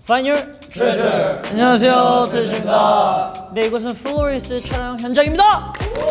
Find your treasure. 안녕하세요, 트레저입니다. 네, 이곳은 플로리스 촬영 현장입니다.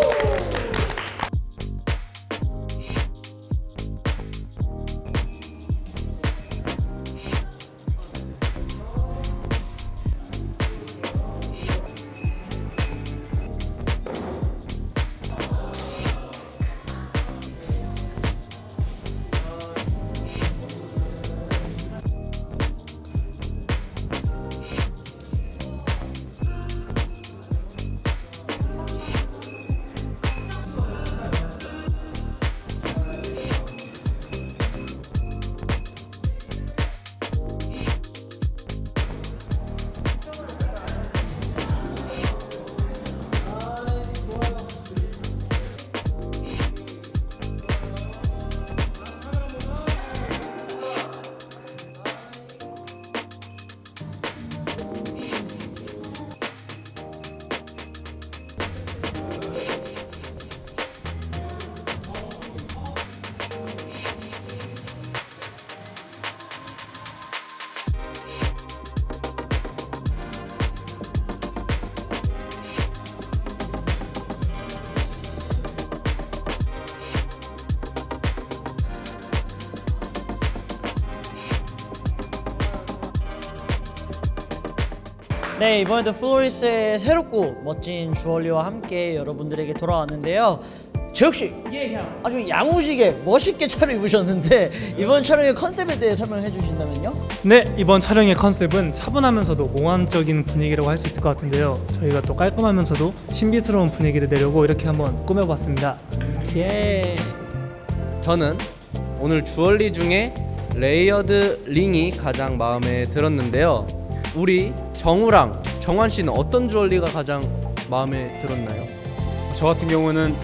네, 이번에도 플로리스의 새롭고 멋진 주얼리와 함께 여러분들에게 돌아왔는데요. 재혁씨, 아주 야무지게 멋있게 차려 입으셨는데 이번 촬영의 컨셉에 대해 설명해 주신다면요? 네, 이번 촬영의 컨셉은 차분하면서도 몽환적인 분위기라고 할 수 있을 것 같은데요. 저희가 또 깔끔하면서도 신비스러운 분위기를 내려고 이렇게 한번 꾸며봤습니다. 예. 저는 오늘 주얼리 중에 레이어드 링이 가장 마음에 들었는데요. 우리 정우랑 정환 씨는 어떤 주얼리가 가장 마음에 들었나요? 저 같은 경우는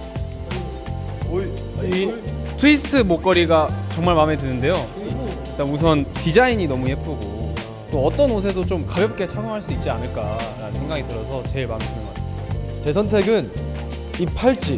이 트위스트 목걸이가 정말 마음에 드는데요. 일단 우선 디자인이 너무 예쁘고 또 어떤 옷에도 좀 가볍게 착용할 수 있지 않을까라는 생각이 들어서 제일 마음에 드는 것 같습니다. 제 선택은 이 팔찌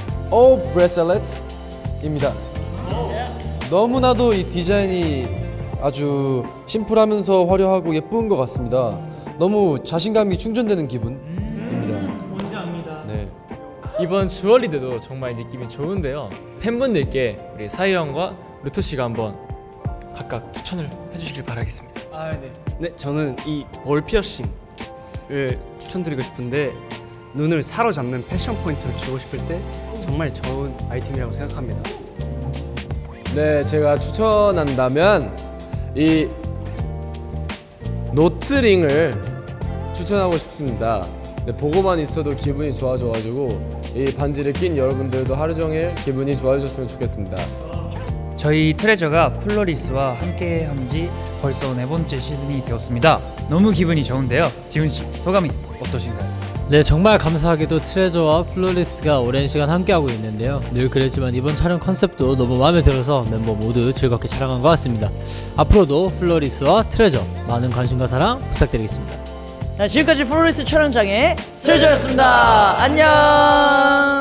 브레슬렛입니다. 너무나도 이 디자인이 아주 심플하면서 화려하고 예쁜 것 같습니다. 너무 자신감이 충전되는 기분입니다. 뭔지 압니다. 네. 이번 주얼리들도 정말 느낌이 좋은데요. 팬분들께 우리 사이 형과 루토 씨가 한번 각각 추천을 해주시길 바라겠습니다. 네, 저는 이 볼 피어싱을 추천드리고 싶은데 눈을 사로잡는 패션 포인트를 주고 싶을 때 정말 좋은 아이템이라고 생각합니다. 네, 제가 추천한다면 이 노트링을 추천하고 싶습니다. 네, 보고만 있어도 기분이 좋아져가지고 이 반지를 낀 여러분들도 하루 종일 기분이 좋아지셨으면 좋겠습니다. 저희 트레저가 플로리스와 함께 한 지 벌써 4번째 시즌이 되었습니다. 너무 기분이 좋은데요. 지훈씨, 소감이 어떠신가요? 네, 정말 감사하게도 트레저와 플로리스가 오랜 시간 함께하고 있는데요. 늘 그랬지만 이번 촬영 컨셉도 너무 마음에 들어서 멤버 모두 즐겁게 촬영한 것 같습니다. 앞으로도 플로리스와 트레저 많은 관심과 사랑 부탁드리겠습니다. 네, 지금까지 플로리스 촬영장의 트레저였습니다. 안녕.